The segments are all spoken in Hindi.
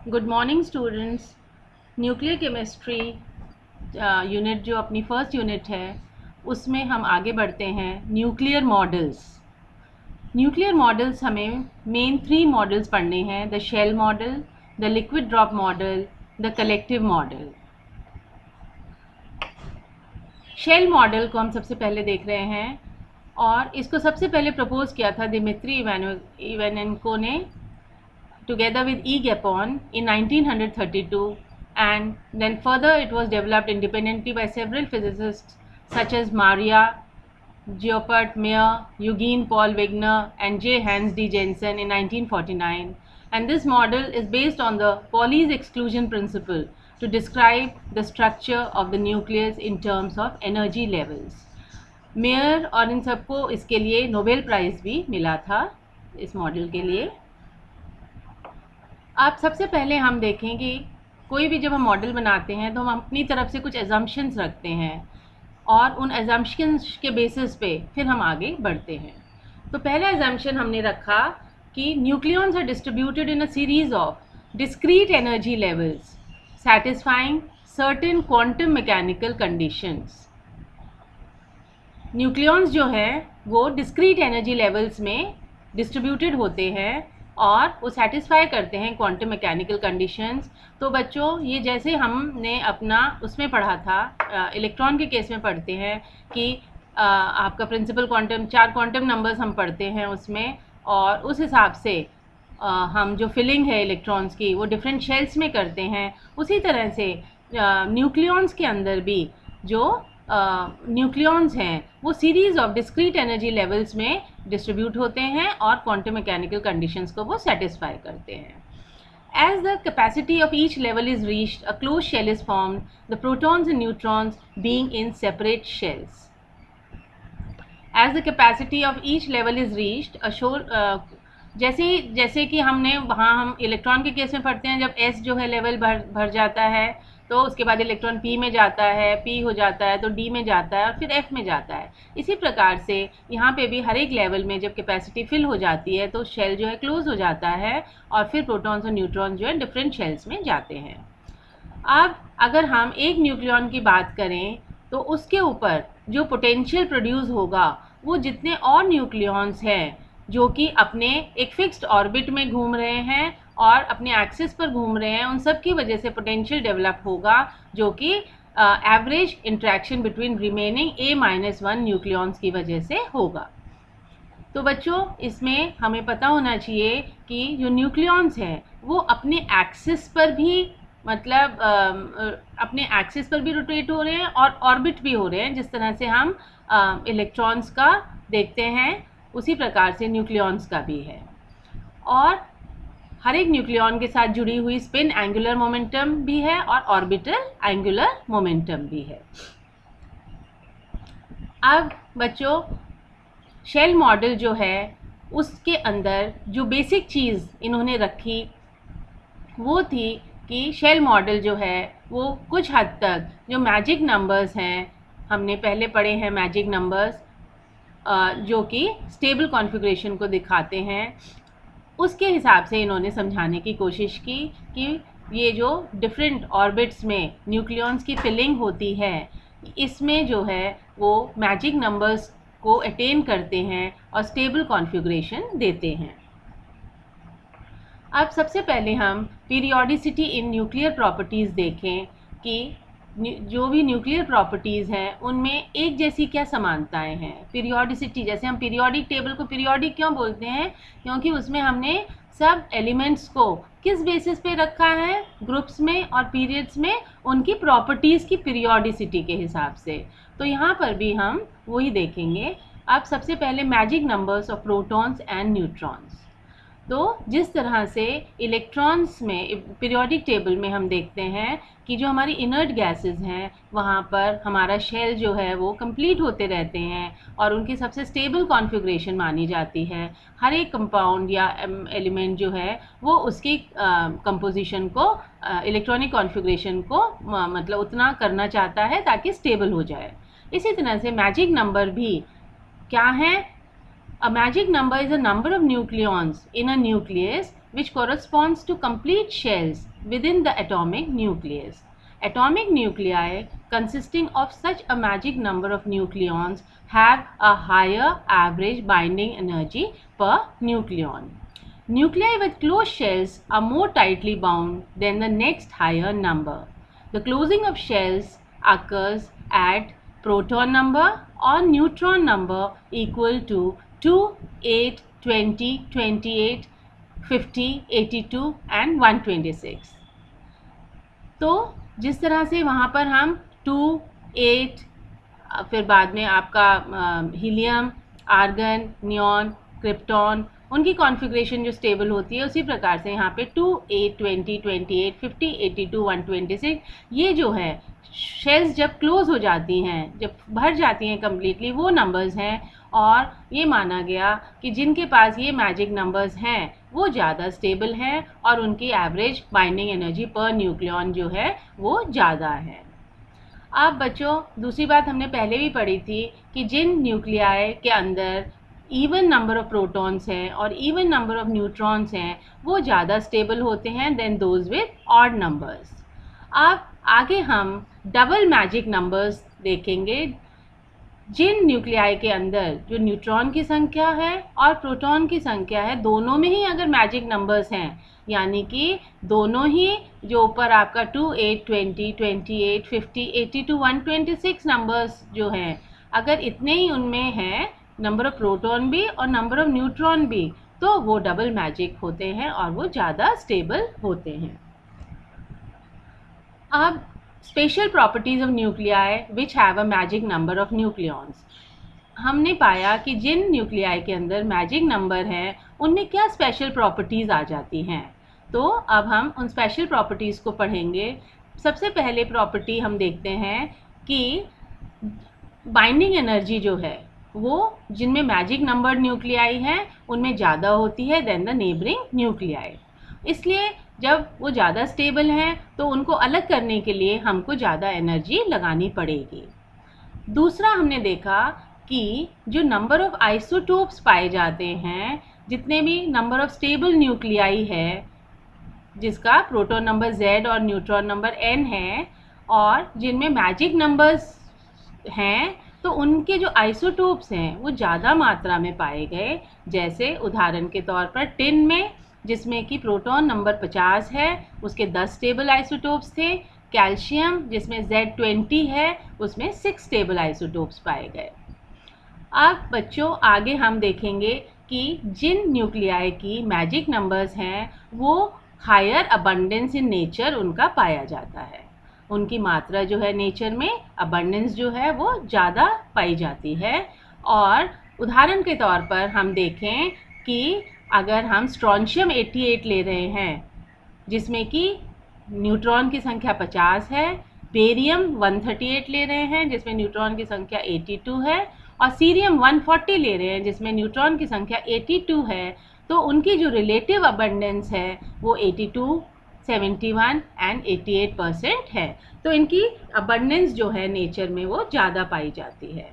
Good morning students. Nuclear chemistry unit जो अपनी फर्स्ट यूनिट है उसमें हम आगे बढ़ते हैं। न्यूक्लियर मॉडल्स हमें मेन 3 मॉडल्स पढ़ने हैं: the shell model, the liquid drop model, the collective model. Shell model को हम सबसे पहले देख रहे हैं और इसको सबसे पहले प्रपोज किया था दिमित्री इवानेंको ने together with E. Gapon in 1932, and then further it was developed independently by several physicists such as Maria Geopert Meyer, Eugene Paul Wigner and J. Hans D. Jensen in 1949. And this model is based on the Pauli's exclusion principle to describe the structure of the nucleus in terms of energy levels. Mayer और इन सबको इसके लिए नोबेल प्राइज़ भी मिला था इस मॉडल के लिए। आप सबसे पहले हम देखें कि कोई भी जब हम मॉडल बनाते हैं तो हम अपनी तरफ से कुछ एजम्पशंस रखते हैं और उन एजम्पशंस के बेसिस पे फिर हम आगे बढ़ते हैं। तो पहला एजम्पशन हमने रखा कि nucleons are distributed in a series of discrete energy levels satisfying certain quantum mechanical conditions. Nucleons जो हैं वो डिस्क्रीट एनर्जी लेवल्स में डिस्ट्रीब्यूटेड होते हैं और वो सेटिस्फाई करते हैं क्वांटम मैकेनिकल कंडीशंस। तो बच्चों ये जैसे हमने अपना उसमें पढ़ा था, इलेक्ट्रॉन के केस में पढ़ते हैं कि आपका प्रिंसिपल क्वांटम 4 क्वांटम नंबर्स हम पढ़ते हैं उसमें, और उस हिसाब से हम जो फिलिंग है इलेक्ट्रॉन्स की वो डिफरेंट शेल्स में करते हैं। उसी तरह से न्यूक्लियॉन्स के अंदर भी जो न्यूक्लियॉन्स हैं वो series of discrete energy levels में डिस्ट्रीब्यूट होते हैं और क्वांटम मैकेनिकल कंडीशंस को वो सेटिस्फाई करते हैं। As the capacity of each level is reached, a closed shell is formed, the protons and neutrons being in separate shells. As the capacity of each level is reached, जैसे कि हमने वहाँ हम इलेक्ट्रॉन के केस में पढ़ते हैं, जब S जो है लेवल भर जाता है तो उसके बाद इलेक्ट्रॉन P में जाता है, P हो जाता है तो D में जाता है और फिर F में जाता है। इसी प्रकार से यहाँ पे भी हर एक लेवल में जब कैपेसिटी फिल हो जाती है तो शेल जो है क्लोज हो जाता है और फिर प्रोटॉन्स और न्यूट्रॉन्स जो है डिफरेंट शेल्स में जाते हैं। अब अगर हम एक न्यूक्लियॉन की बात करें तो उसके ऊपर जो पोटेंशियल प्रोड्यूस होगा वो जितने और न्यूक्लियॉन्स हैं जो कि अपने एक फिक्स्ड ऑर्बिट में घूम रहे हैं और अपने एक्सिस पर घूम रहे हैं, उन सब की वजह से पोटेंशियल डेवलप होगा जो कि average interaction between remaining A-1 nucleons की वजह से होगा। तो बच्चों इसमें हमें पता होना चाहिए कि जो न्यूक्लियॉन्स हैं वो अपने एक्सिस पर भी अपने एक्सिस पर भी रोटेट हो रहे हैं और ऑर्बिट भी हो रहे हैं। जिस तरह से हम इलेक्ट्रॉन्स का देखते हैं उसी प्रकार से न्यूक्लियॉन्स का भी है, और हर एक न्यूक्लियॉन के साथ जुड़ी हुई स्पिन एंगुलर मोमेंटम भी है और ऑर्बिटल एंगुलर मोमेंटम भी है। अब बच्चों शेल मॉडल जो है उसके अंदर जो बेसिक चीज़ इन्होंने रखी वो थी कि शेल मॉडल जो है वो कुछ हद तक जो मैजिक नंबर्स हैं, हमने पहले पढ़े हैं मैजिक नंबर्स जो कि स्टेबल कॉन्फ़िगरेशन को दिखाते हैं, उसके हिसाब से इन्होंने समझाने की कोशिश की कि ये जो डिफरेंट ऑर्बिट्स में न्यूक्लियॉन्स की फिलिंग होती है इसमें जो है वो मैजिक नंबर्स को अटेन करते हैं और स्टेबल कॉन्फ़िगरेशन देते हैं। अब सबसे पहले हम पीरियोडिसिटी इन न्यूक्लियर प्रॉपर्टीज़ देखें कि जो भी न्यूक्लियर प्रॉपर्टीज़ हैं उनमें एक जैसी क्या समानताएं हैं। पीरियोडिसिटी, जैसे हम पीरियोडिक टेबल को पीरियोडिक क्यों बोलते हैं, क्योंकि उसमें हमने सब एलिमेंट्स को किस बेसिस पे रखा है, ग्रुप्स में और पीरियड्स में उनकी प्रॉपर्टीज़ की पीरियोडिसिटी के हिसाब से। तो यहाँ पर भी हम वही देखेंगे। अब सबसे पहले magic numbers of protons and neutrons. तो जिस तरह से इलेक्ट्रॉन्स में पीरियोडिक टेबल में हम देखते हैं कि जो हमारी इनर्ट गैसेस हैं वहाँ पर हमारा शेल जो है वो कंप्लीट होते रहते हैं और उनकी सबसे स्टेबल कॉन्फ़िगरेशन मानी जाती है। हर एक कंपाउंड या एलिमेंट जो है वो उसकी कंपोजिशन को, इलेक्ट्रॉनिक कॉन्फ़िगरेशन को मतलब उतना करना चाहता है ताकि स्टेबल हो जाए। इसी तरह से मैजिक नंबर भी क्या है? A magic number is a number of nucleons in a nucleus which corresponds to complete shells within the atomic nucleus. Atomic nuclei consisting of such a magic number of nucleons have a higher average binding energy per nucleon. Nuclei with closed shells are more tightly bound than the next higher number. The closing of shells occurs at proton number or neutron number equal to 2, 8, 20, 28, 50, 82 and 126. तो जिस तरह से वहाँ पर हम 2, 8, फिर बाद में आपका हीलियम, आर्गन, नियॉन, क्रिप्टॉन, उनकी कॉन्फ़िगरेशन जो स्टेबल होती है, उसी प्रकार से यहाँ पे 2, 8, 20, 28, 50, 82, 126 ये जो है शेल्स जब क्लोज हो जाती हैं, जब भर जाती हैं कम्प्लीटली, वो नंबर्स हैं। और ये माना गया कि जिनके पास ये मैजिक नंबर्स हैं वो ज़्यादा स्टेबल हैं और उनकी average binding energy per nucleon जो है वो ज़्यादा है। अब बच्चों, दूसरी बात हमने पहले भी पढ़ी थी कि जिन न्यूक्लियाई के अंदर इवन नंबर ऑफ प्रोटॉन्स हैं और इवन नंबर ऑफ न्यूट्रॉन्स हैं वो ज़्यादा स्टेबल होते हैं than those with odd numbers. अब आगे हम डबल मैजिक नंबर्स देखेंगे। जिन न्यूक्लियाई के अंदर जो न्यूट्रॉन की संख्या है और प्रोटॉन की संख्या है, दोनों में ही अगर मैजिक नंबर्स हैं, यानी कि दोनों ही जो ऊपर आपका 2, 8, 20, 28, 50, 82, 126 नंबर्स जो हैं, अगर इतने ही उनमें हैं, नंबर ऑफ प्रोटॉन भी और नंबर ऑफ न्यूट्रॉन भी, तो वो डबल मैजिक होते हैं और वो ज़्यादा स्टेबल होते हैं। अब special properties of nuclei which have a magic number of nucleons. हमने पाया कि जिन न्यूक्लियाई के अंदर मैजिक नंबर हैं उनमें क्या स्पेशल प्रॉपर्टीज़ आ जाती हैं। तो अब हम उन स्पेशल प्रॉपर्टीज़ को पढ़ेंगे। सबसे पहले प्रॉपर्टी हम देखते हैं कि बाइंडिंग एनर्जी जो है वो जिनमें मैजिक नंबर न्यूक्लियाई हैं उनमें ज़्यादा होती है देन द नेबरिंग न्यूक्लियाई। इसलिए जब वो ज़्यादा स्टेबल हैं तो उनको अलग करने के लिए हमको ज़्यादा एनर्जी लगानी पड़ेगी। दूसरा हमने देखा कि जो नंबर ऑफ़ आइसोटोप्स पाए जाते हैं, जितने भी नंबर ऑफ़ स्टेबल न्यूक्लियाई है जिसका प्रोटॉन नंबर Z और न्यूट्रॉन नंबर N है, और जिनमें मैजिक नंबर्स हैं, तो उनके जो आइसोटोप्स हैं वो ज़्यादा मात्रा में पाए गए। जैसे उदाहरण के तौर पर टिन में, जिसमें कि प्रोटॉन नंबर 50 है, उसके 10 स्टेबल आइसोटोप्स थे। कैल्शियम जिसमें Z20 है, उसमें 6 स्टेबल आइसोटोप्स पाए गए। अब बच्चों आगे हम देखेंगे कि जिन न्यूक्लियाई की मैजिक नंबर्स हैं वो हायर अबंडेंस इन नेचर उनका पाया जाता है। उनकी मात्रा जो है नेचर में, अबंडेंस जो है वो ज़्यादा पाई जाती है। और उदाहरण के तौर पर हम देखें कि अगर हम स्ट्रॉन्शियम 88 ले रहे हैं जिसमें कि न्यूट्रॉन की संख्या 50 है, बेरियम 138 ले रहे हैं जिसमें न्यूट्रॉन की संख्या 82 है, और सीरियम 140 ले रहे हैं जिसमें न्यूट्रॉन की संख्या 82 है, तो उनकी जो रिलेटिव अबंडेंस है वो 82, 71 एंड 88% है। तो इनकी अबंडेंस जो है नेचर में वो ज़्यादा पाई जाती है।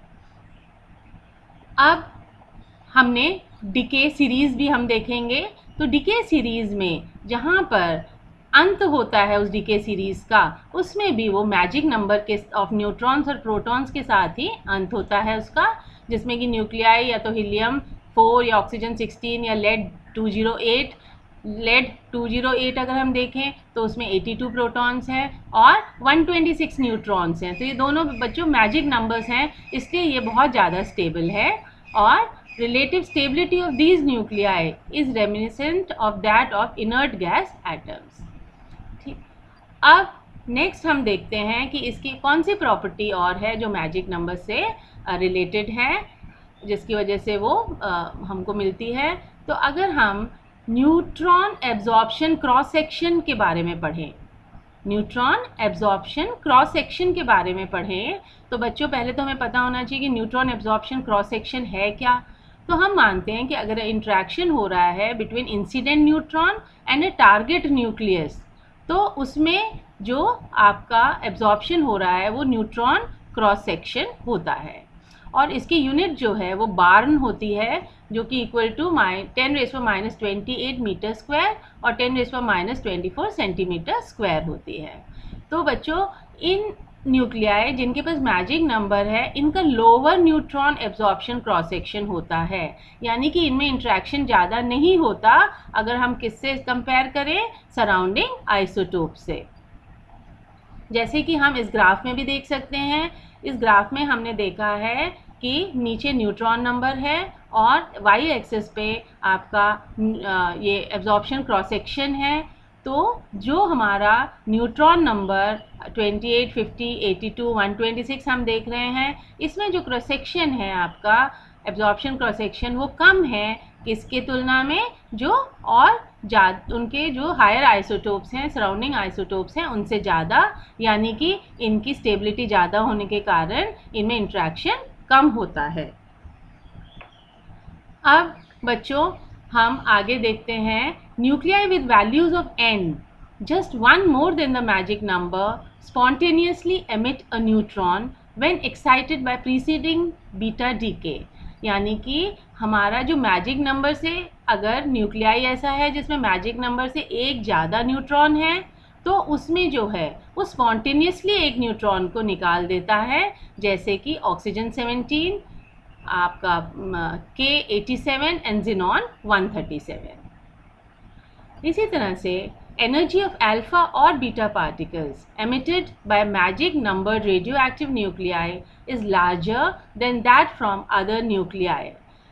अब हमने डिके सीरीज़ भी हम देखेंगे। तो डिके सीरीज़ में जहाँ पर अंत होता है उस डिके सीरीज़ का, उसमें भी वो मैजिक नंबर के ऑफ न्यूट्रॉन्स और प्रोटॉन्स के साथ ही अंत होता है उसका, जिसमें कि न्यूक्लियाई या तो हीलियम 4 या ऑक्सीजन 16 या लेड 208। लेड 208 अगर हम देखें तो उसमें 82 प्रोटॉन्स हैं और 126 न्यूट्रॉन्स हैं। तो ये दोनों बच्चों मैजिक नंबर्स हैं, इसलिए ये बहुत ज़्यादा स्टेबल है। और relative stability of these nuclei is reminiscent of that of inert gas atoms। ठीक, अब नेक्स्ट हम देखते हैं कि इसकी कौन सी प्रॉपर्टी और है जो मैजिक नंबर से रिलेटेड है, जिसकी वजह से वो हमको मिलती है। तो अगर हम न्यूट्रॉन एब्जॉर्प्शन क्रॉस सेक्शन के बारे में पढ़ें, न्यूट्रॉन एब्जॉर्प्शन क्रॉस सेक्शन के बारे में पढ़ें, तो बच्चों पहले तो हमें पता होना चाहिए कि न्यूट्रॉन एब्जॉर्प्शन क्रॉस सेक्शन है क्या। तो हम मानते हैं कि अगर इंट्रैक्शन हो रहा है between incident neutron and a target nucleus, तो उसमें जो आपका एब्जॉर्प्शन हो रहा है वो न्यूट्रॉन क्रॉस सेक्शन होता है। और इसकी यूनिट जो है वो बार्न होती है, जो कि इक्वल टू 10⁻⁻28 मीटर स्क्वायर और 10⁻⁻24 सेंटीमीटर स्क्वायर होती है। तो बच्चों, इन न्यूक्लियाई जिनके पास मैजिक नंबर है, इनका lower neutron absorption cross section होता है, यानी कि इनमें इंट्रैक्शन ज़्यादा नहीं होता अगर हम किससे कंपेयर करें, सराउंडिंग आइसोटोप से। जैसे कि हम इस ग्राफ में भी देख सकते हैं। इस ग्राफ में हमने देखा है कि नीचे न्यूट्रॉन नंबर है और वाई एक्सिस पे आपका ये एब्जॉर्प्शन क्रॉस सेक्शन है। तो जो हमारा न्यूट्रॉन नंबर 28, 50, 82, 126 हम देख रहे हैं, इसमें जो क्रॉस सेक्शन है आपका एब्जॉर्प्शन क्रॉस सेक्शन वो कम है किसके तुलना में, जो और उनके जो हायर आइसोटोप्स हैं, सराउंडिंग आइसोटोप्स हैं, उनसे ज़्यादा, यानी कि इनकी स्टेबिलिटी ज़्यादा होने के कारण इनमें इंट्रैक्शन कम होता है। अब बच्चों, हम आगे देखते हैं। Nuclei with values of n just one more than the magic number spontaneously emit a neutron when excited by preceding beta decay। यानी कि हमारा जो मैजिक नंबर से अगर न्यूक्लियाई ऐसा है जिसमें मैजिक नंबर से एक ज़्यादा न्यूट्रॉन है, तो उसमें जो है वो स्पॉन्टेनियसली एक न्यूट्रॉन को निकाल देता है, जैसे कि ऑक्सीजन 17, आपका K87 एंड ज़ीनॉन 137। इसी तरह से एनर्जी ऑफ अल्फा और beta particles emitted by magic numbered radioactive nuclei is larger than that from other nuclei।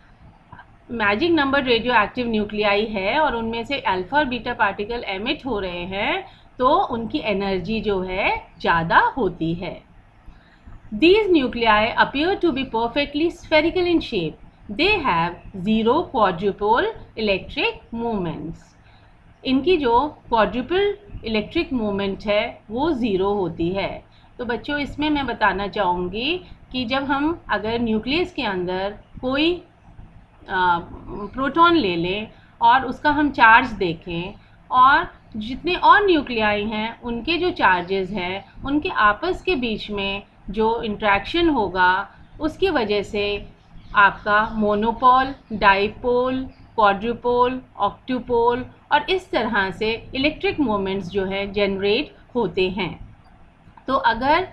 Magic numbered radioactive nuclei है और उनमें से अल्फा और बीटा पार्टिकल एमिट हो रहे हैं, तो उनकी एनर्जी जो है ज़्यादा होती है। These nuclei appear to be perfectly spherical in shape. They have zero quadrupole electric movements। इनकी जो क्वाड्रुपल इलेक्ट्रिक मूवमेंट है वो ज़ीरो होती है। तो बच्चों, इसमें मैं बताना चाहूँगी कि जब हम अगर न्यूक्लियस के अंदर कोई प्रोटॉन ले लें और उसका हम चार्ज देखें, और जितने और न्यूक्लियाई हैं उनके जो चार्जेस हैं उनके आपस के बीच में जो इंट्रैक्शन होगा, उसकी वजह से आपका मोनोपोल, डाईपोल, क्वाड्रुपोल, ऑक्टुपोल और इस तरह से इलेक्ट्रिक मोमेंट्स जो है जनरेट होते हैं। तो अगर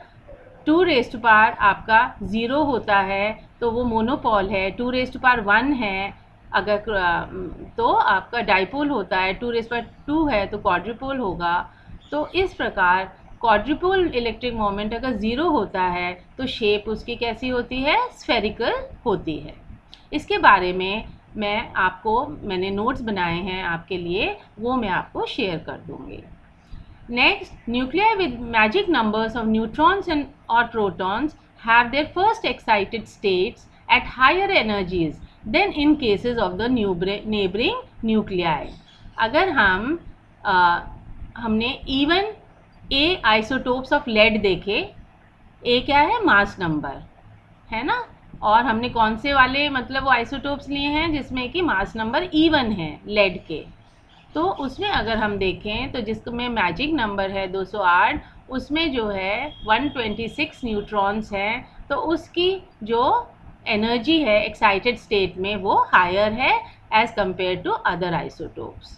2⁻⁴ आपका 0 होता है तो वो मोनोपोल है, 2⁻⁴ है अगर तो आपका डाईपोल होता है, 2⁻² है तो क्वाड्रुपोल होगा। तो इस प्रकार क्वाड्रुपोल इलेक्ट्रिक मोमेंट अगर 0 होता है तो शेप उसकी कैसी होती है, स्फेरिकल होती है। इसके बारे में मैंने नोट्स बनाए हैं आपके लिए, वो मैं आपको शेयर कर दूँगी। Next, nuclei with magic numbers of neutrons and और protons have their first excited states at higher energies than in cases of the neighbouring nuclei. अगर हमने even a isotopes of lead देखे, ए क्या है, मास नंबर है ना, और हमने कौन से वाले मतलब वो आइसोटोप्स लिए हैं जिसमें कि मास नंबर इवन है लेड के, तो उसमें अगर हम देखें तो जिसमें मैजिक नंबर है 208, उसमें जो है 126 न्यूट्रॉन्स हैं, तो उसकी जो एनर्जी है एक्साइटेड स्टेट में वो हायर है as compared to other isotopes.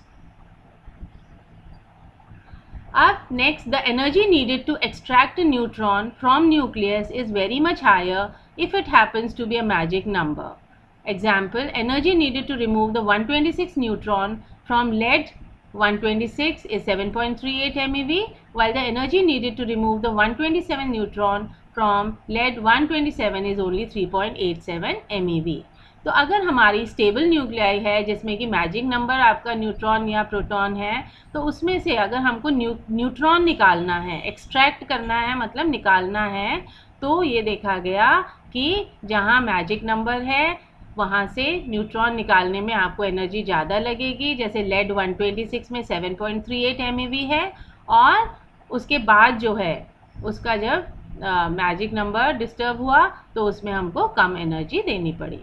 अब next, the energy needed to extract a neutron from nucleus is very much higher if it happens to be a magic number. Example, energy needed to remove the 126 neutron from lead 126 is 7.38 MeV, while the energy needed to remove the 127 neutron from lead 127 is only 3.87 MeV। तो अगर हमारी स्टेबल न्यूक्लियाई है जिसमें कि मैजिक नंबर आपका न्यूट्रॉन या प्रोटॉन है, तो उसमें से अगर हमको न्यूट्रॉन निकालना है, एक्सट्रैक्ट करना है मतलब निकालना है, तो ये देखा गया कि जहाँ मैजिक नंबर है वहाँ से न्यूट्रॉन निकालने में आपको एनर्जी ज़्यादा लगेगी। जैसे लेड 126 में 7.38 MeV है, और उसके बाद जो है उसका जब मैजिक नंबर डिस्टर्ब हुआ तो उसमें हमको कम एनर्जी देनी पड़ी।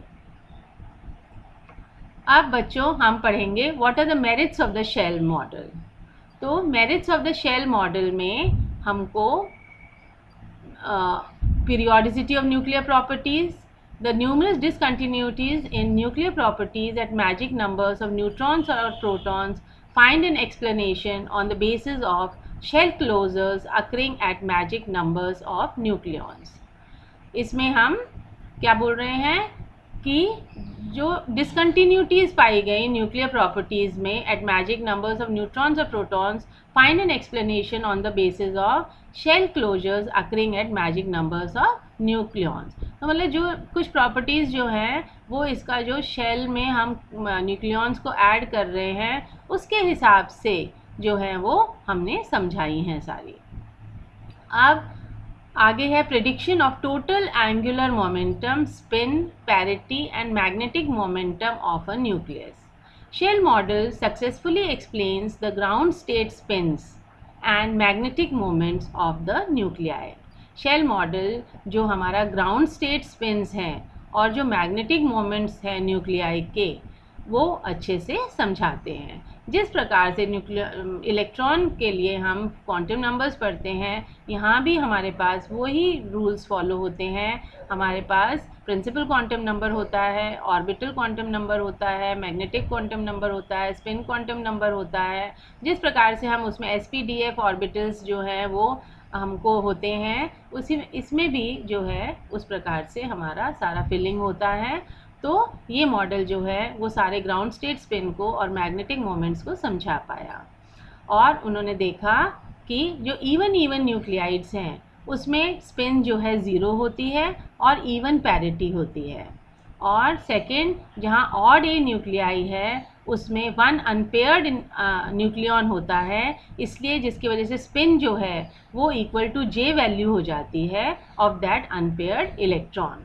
अब बच्चों, हम पढ़ेंगे what are the merits of the shell model. तो merits of the shell model में हमको periodicity of nuclear properties, The numerous discontinuities in nuclear properties at magic numbers of neutrons or protons find an explanation on the basis of shell closures occurring at magic numbers of nucleons. इसमें हम क्या बोल रहे हैं कि जो डिसकंटिन्यूटीज पाई गई न्यूक्लियर प्रॉपर्टीज में at magic numbers of neutrons और protons find an explanation on the basis of shell closures occurring at magic numbers of nucleons. तो मतलब जो कुछ प्रॉपर्टीज़ जो हैं वो इसका जो शेल में हम न्यूक्लियॉन्स को ऐड कर रहे हैं उसके हिसाब से जो है वो हमने समझाई हैं सारी। अब आगे है prediction of total angular momentum, spin, parity and magnetic momentum of a nucleus. Shell model successfully explains the ground state spins and magnetic moments of the nuclei. Shell model जो हमारा ग्राउंड स्टेट स्पिन्स हैं और जो मैग्नेटिक मोमेंट्स हैं न्यूक्लियाई के वो अच्छे से समझाते हैं। जिस प्रकार से इलेक्ट्रॉन के लिए हम क्वांटम नंबर्स पढ़ते हैं, यहाँ भी हमारे पास वही रूल्स फॉलो होते हैं। हमारे पास प्रिंसिपल क्वांटम नंबर होता है, ऑर्बिटल क्वांटम नंबर होता है, मैग्नेटिक क्वांटम नंबर होता है, स्पिन क्वांटम नंबर होता है। जिस प्रकार से हम उसमें SPDF ऑर्बिटल्स जो हैं वो हमको होते हैं, उसी इसमें भी जो है उस प्रकार से हमारा सारा फिलिंग होता है। तो ये मॉडल जो है वो सारे ग्राउंड स्टेट स्पिन को और मैग्नेटिक मोमेंट्स को समझा पाया। और उन्होंने देखा कि जो इवन न्यूक्लियाइड्स हैं उसमें स्पिन जो है 0 होती है और इवन पैरिटी होती है। और सेकंड, जहाँ ऑड ए न्यूक्लियाई है उसमें 1 अनपेयर्ड न्यूक्लियॉन होता है, इसलिए जिसकी वजह से स्पिन जो है वो इक्वल टू J वैल्यू हो जाती है of that unpaired electron.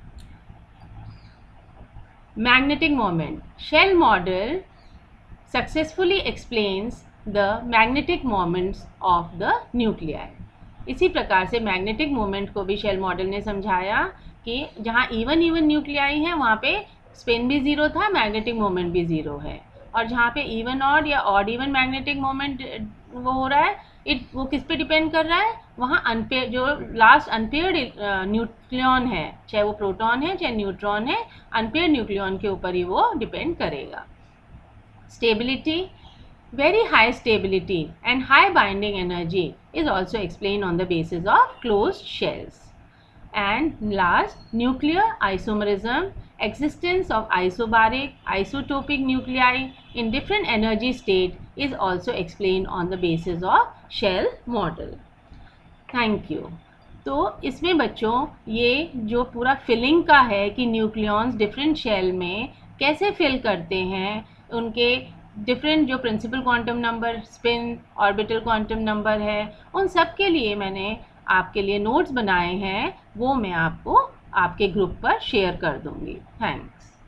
Magnetic moment. Shell model successfully explains the magnetic moments of the nuclei. इसी प्रकार से मैग्नेटिक मोमेंट को भी शेल मॉडल ने समझाया कि जहाँ इवन न्यूक्लियाई हैं वहाँ पे स्पिन भी 0 था, मैग्नेटिक मोमेंट भी 0 है। और जहाँ पे इवन ऑड या ऑड इवन मैग्नेटिक मोमेंट वो हो रहा है, वो किस पे डिपेंड कर रहा है, वहाँ अनपेयर जो लास्ट अनपेयर्ड न्यूक्लियॉन है, चाहे वो प्रोटॉन है चाहे न्यूट्रॉन है, अनपेयर्ड न्यूक्लियॉन के ऊपर ही वो डिपेंड करेगा। Stability, very high stability and high binding energy is also explained on the basis of closed shells. And last, nuclear isomerism, existence of isobaric, isotopic nuclei in different energy state is also explained on the basis of shell model. Thank you. तो इसमें बच्चों ये जो पूरा फिलिंग का है कि न्यूक्लियॉन्स डिफरेंट शेल में कैसे फिल करते हैं, उनके डिफरेंट जो principal quantum number, spin, orbital quantum number है, उन सब के लिए मैंने आपके लिए नोट्स बनाए हैं, वो मैं आपको आपके ग्रुप पर शेयर कर दूंगी। थैंक्स।